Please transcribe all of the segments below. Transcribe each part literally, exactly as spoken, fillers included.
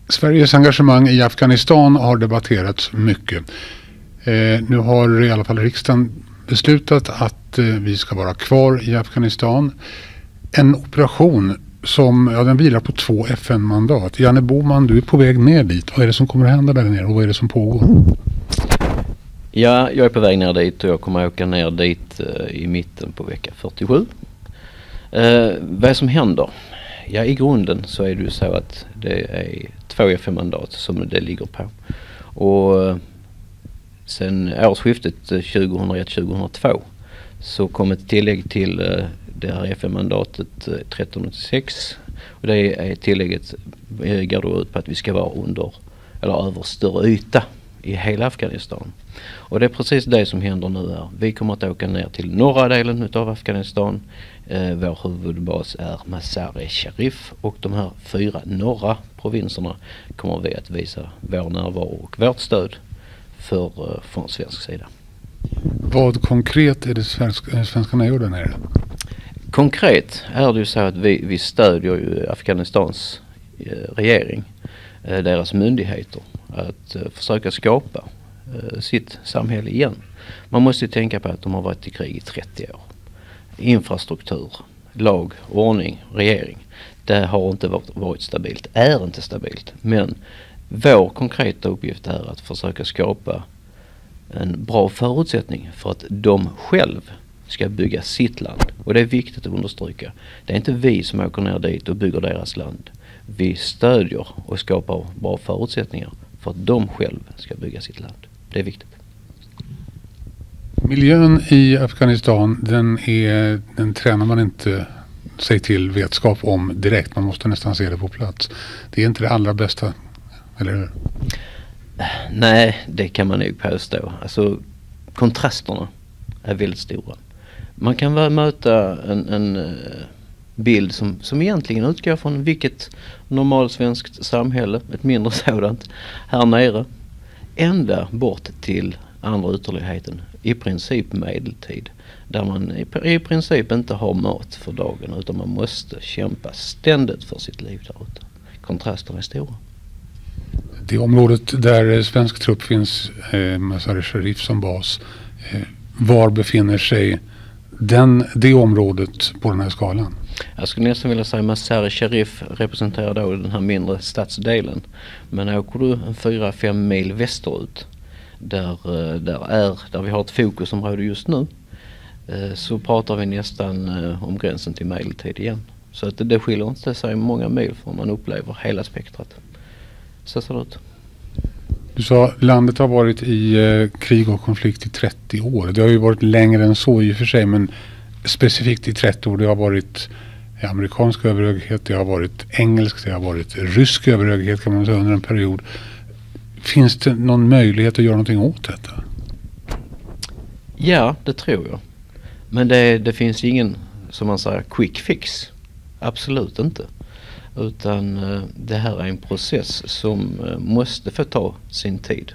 Sveriges engagemang i Afghanistan har debatterats mycket. Eh, nu har i alla fall riksdagen beslutat att eh, vi ska vara kvar i Afghanistan. En operation som ja, den vilar på två F N-mandat. Janne Boman, du är på väg ner dit. Vad är det som kommer att hända där nere och vad är det som pågår? Ja, jag är på väg ner dit och jag kommer att åka ner dit eh, i mitten på vecka fyrtiosju. Eh, vad är som händer? Ja, i grunden så är det ju så att det är två F N-mandat som det ligger på. Och sen årsskiftet tjugohundraett tjugohundratvå så kom ett tillägg till eh, det här F N-mandatet eh, tretton åttiosex. Och det är tillägget eh, går då ut på att vi ska vara under eller över större yta i hela Afghanistan. Och det är precis det som händer nu här. Vi kommer att åka ner till norra delen av Afghanistan. Eh, vår huvudbas är Mazar-e-Sharif och de här fyra norra provinserna kommer vi att visa vår närvaro och vårt stöd för, eh, från svensk sida. Vad konkret är det svenska, svenskarna gör där nere? Konkret är det ju så att vi, vi stödjer ju Afghanistans eh, regering, eh, deras myndigheter, att eh, försöka skapa eh, sitt samhälle igen. Man måste ju tänka på att de har varit i krig i trettio år. Infrastruktur, lag, ordning, regering. Det har inte varit, varit stabilt, är inte stabilt. Men vår konkreta uppgift är att försöka skapa en bra förutsättning för att de själv ska bygga sitt land. Och det är viktigt att understryka. Det är inte vi som åker ner dit och bygger deras land. Vi stödjer och skapar bra förutsättningar för att de själv ska bygga sitt land. Det är viktigt. Miljön i Afghanistan, den, är, den tränar man inte sig till vetskap om direkt. Man måste nästan se det på plats. Det är inte det allra bästa, eller hur? Nej, det kan man nog påstå. Alltså, kontrasterna är väldigt stora. Man kan väl möta en, en bild som, som egentligen utgår från vilket normalt svenskt samhälle, ett mindre sådant, här nere. Ända bort till andra ytterligheten, i princip medeltid. Där man i, i princip inte har mat för dagen utan man måste kämpa ständigt för sitt liv där ute. Kontrasterna är stora. Det området där svensk trupp finns, eh, Mazar-e-Sharif som bas, eh, var befinner sig den, det området på den här skalan? Jag skulle nästan vilja säga Mazar-e-Sharif representerar då den här mindre stadsdelen. Men åker du en fyra fem mil västerut där, där, är, där vi har ett fokusområde just nu eh, så pratar vi nästan eh, om gränsen till medeltid igen. Så att det, det skiljer inte sig många mil för man upplever hela spektrat. Så ser det ut. Du sa landet har varit i eh, krig och konflikt i trettio år. Det har ju varit längre än så i och för sig, men specifikt i trettio år. Det har varit amerikansk överhöghet, det har varit engelsk, det har varit rysk överhöghet kan man säga under en period. Finns det någon möjlighet att göra någonting åt detta? Ja, det tror jag. Men det, det finns ingen, som man säger, quick fix. Absolut inte. Utan uh, det här är en process som uh, måste få ta sin tid.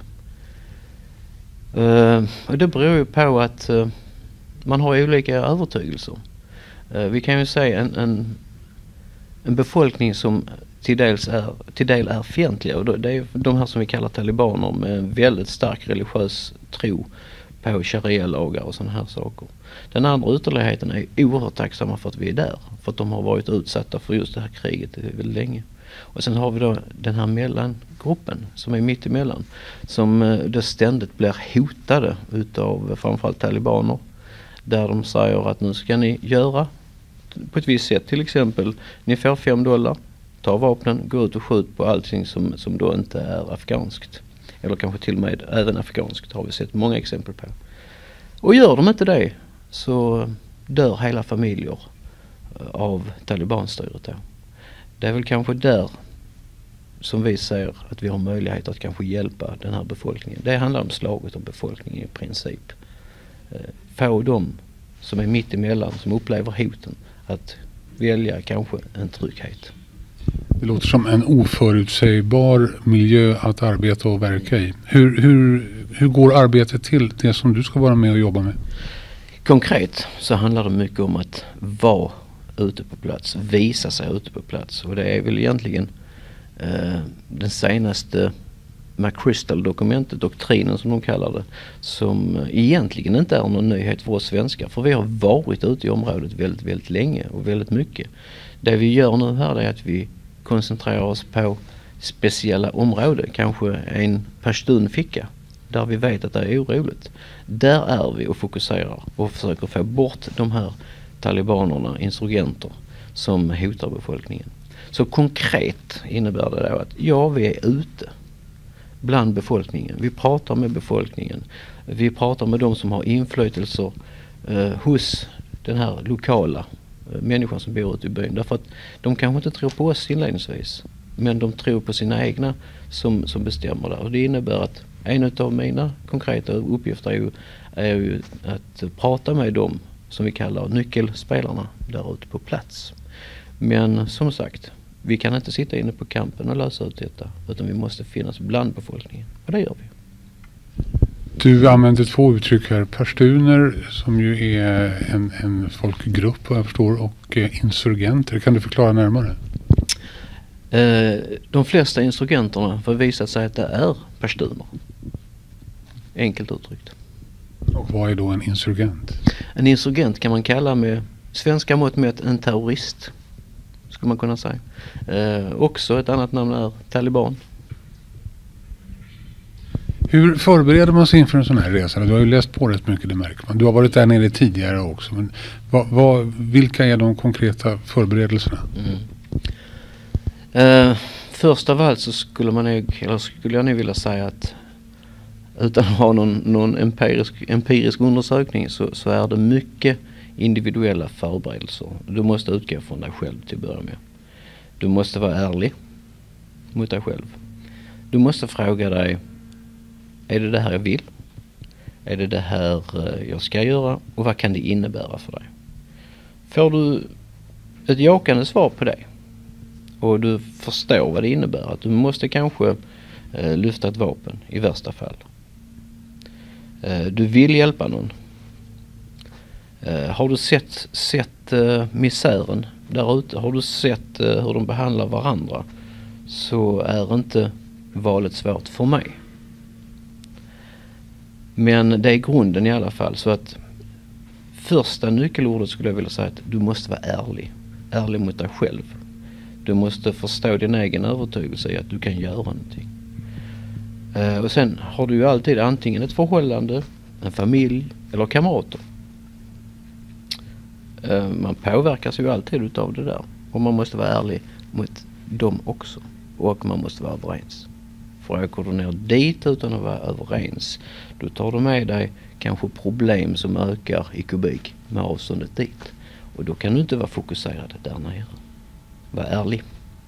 Uh, och det beror ju på att uh, man har olika övertygelser. Uh, vi kan ju säga en, en, en befolkning som till, dels är, till del är fientliga. Och det är de här som vi kallar talibaner med en väldigt stark religiös tro på sharia-lagar och sådana här saker. Den andra ytterligheten är oerhört tacksamma för att vi är där. För att de har varit utsatta för just det här kriget väldigt länge. Och sen har vi då den här mellangruppen som är mitt emellan. Som då ständigt blir hotade utav framförallt talibaner. Där de säger att nu ska ni göra på ett visst sätt. Till exempel, ni får fem dollar, ta vapnen, gå ut och skjut på allting som, som då inte är afghanskt. Eller kanske till och med även afghanskt har vi sett många exempel på. Och gör de inte det så dör hela familjer av talibanstyret då. Det är väl kanske där som vi ser att vi har möjlighet att kanske hjälpa den här befolkningen. Det handlar om slaget om befolkningen i princip. Få dem som är mitt emellan, som upplever hoten, att välja kanske en trygghet. Det låter som en oförutsägbar miljö att arbeta och verka i. Hur, hur, hur går arbetet till, det som du ska vara med och jobba med? Konkret så handlar det mycket om att vara ute på plats, visa sig ute på plats. Och det är väl egentligen eh, den senaste McChrystal-dokumentet, doktrinen som de kallar det, som egentligen inte är någon nyhet för oss svenskar, för vi har varit ute i området väldigt, väldigt länge och väldigt mycket. Det vi gör nu här är att vi koncentrerar oss på speciella områden, kanske en pastunficka där vi vet att det är oroligt. Där är vi och fokuserar och försöker få bort de här talibanerna, insurgenter som hotar befolkningen. Så konkret innebär det då att ja, vi är ute bland befolkningen. Vi pratar med befolkningen. Vi pratar med de som har inflytelser eh, hos den här lokala eh, människan som bor ute i byn. Därför att de kanske inte tror på oss inledningsvis, men de tror på sina egna som, som bestämmer där. Och det innebär att en av mina konkreta uppgifter är ju, är ju att prata med dem som vi kallar nyckelspelarna där ute på plats. Men som sagt, vi kan inte sitta inne på kampen och lösa ut detta, utan vi måste finnas bland befolkningen. Och det gör vi. Du använder två uttryck här. Pashtuner, som ju är en, en folkgrupp vad jag förstår, och eh, insurgenter. Kan du förklara närmare? Eh, de flesta insurgenterna får visa sig att det är pashtuner. Enkelt uttryckt. Och vad är då en insurgent? En insurgent kan man kalla med svenska mått mätt en terrorist, skulle man kunna säga. Eh, också ett annat namn är taliban. Hur förbereder man sig inför en sån här resa? Du har ju läst på rätt mycket, det märker man. Du har varit där nere tidigare också. Men vad, vad, vilka är de konkreta förberedelserna? Mm. Eh, först av allt så skulle man nog, eller skulle jag nog vilja säga att utan att ha någon, någon empirisk, empirisk undersökning så, så är det mycket individuella förberedelser. Du måste utgå från dig själv till att börja med. Du måste vara ärlig mot dig själv. Du måste fråga dig, är det det här jag vill? Är det det här jag ska göra? Och vad kan det innebära för dig? Får du ett jakande svar på det och du förstår vad det innebär, att du måste kanske eh, lyfta ett vapen i värsta fall. Eh, du vill hjälpa någon. Eh, har du sett, sett eh, misären där ute? Har du sett eh, hur de behandlar varandra? Så är inte valet svårt för mig. Men det är grunden i alla fall. Så att första nyckelordet skulle jag vilja säga att du måste vara ärlig. Ärlig mot dig själv. Du måste förstå din egen övertygelse i att du kan göra någonting. Eh, och sen har du ju alltid antingen ett förhållande, en familj eller kamrater. Eh, man påverkas ju alltid utav det där. Och man måste vara ärlig mot dem också. Och man måste vara överens. För åker du ner dit utan att vara överens, då tar du med dig kanske problem som ökar i kubik med avståndet dit. Och då kan du inte vara fokuserad där nere. Var ärlig.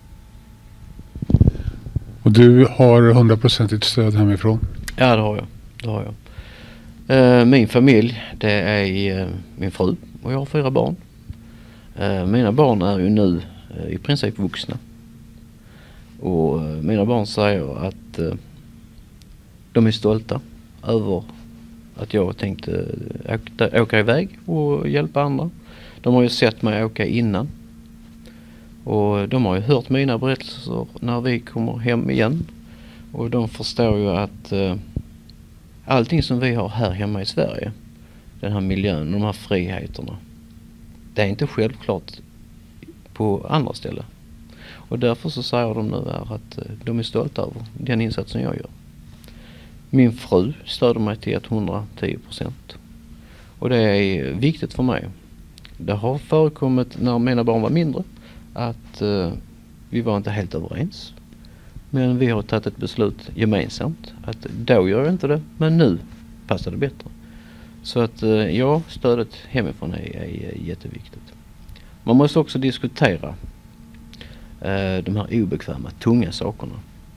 Och du har hundraprocentigt stöd hemifrån? Ja, det har jag. Det har jag. Uh, min familj, det är uh, min fru och jag har fyra barn. Uh, mina barn är ju nu uh, i princip vuxna. Och uh, mina barn säger att uh, de är stolta över att jag tänkte åka, åka iväg och hjälpa andra. De har ju sett mig åka innan. Och de har ju hört mina berättelser när vi kommer hem igen. Och de förstår ju att uh, allting som vi har här hemma i Sverige, den här miljön, de här friheterna, det är inte självklart på andra ställen. Och därför så säger de nu är att uh, de är stolta över den insatsen jag gör. Min fru stöder mig till hundratio procent. Och det är viktigt för mig. Det har förekommit när mina barn var mindre att uh, vi var inte helt överens. Men vi har tagit ett beslut gemensamt att då gör jag inte det, men nu passar det bättre. Så att uh, ja, stödet hemifrån är, är jätteviktigt. Man måste också diskutera uh, de här obekväma, tunga sakerna.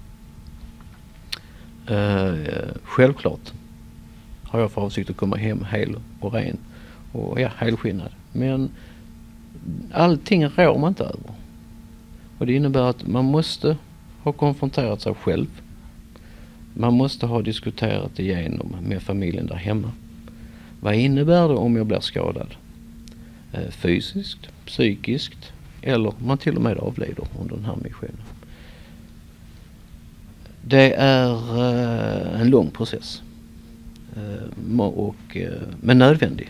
Uh, självklart har jag för avsikt att komma hem hel och ren och ja, helskinnad. Men allting rår man inte över. Och det innebär att man måste ha konfronterat sig själv. Man måste ha diskuterat igenom med familjen där hemma. Vad innebär det om jag blir skadad? Eh, fysiskt, psykiskt eller man till och med avlider under den här missionen. Det är uh, en lång process. Uh, och, uh, men nödvändig.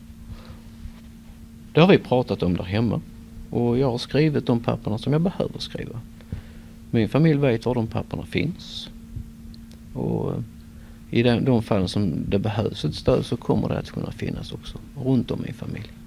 Det har vi pratat om där hemma. Och jag har skrivit de papperna som jag behöver skriva. Min familj vet var de papperna finns. Och i de, de fallen som det behövs ett stöd så kommer det att kunna finnas också runt om i familjen.